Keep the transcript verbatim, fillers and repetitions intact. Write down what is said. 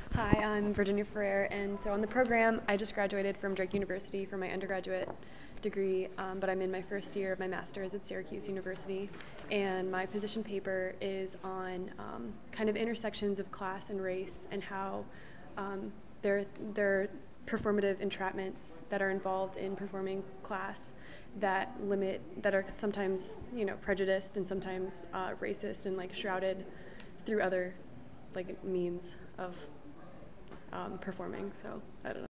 Hi, I'm Virginia Ferrer, and so on the program, I just graduated from Drake University for my undergraduate degree, um, but I'm in my first year of my master's at Syracuse University, and my position paper is on um, kind of intersections of class and race and how um, there, there are performative entrapments that are involved in performing class that limit, that are sometimes, you know, prejudiced and sometimes uh, racist and like shrouded through other like means of um, performing. So I don't know.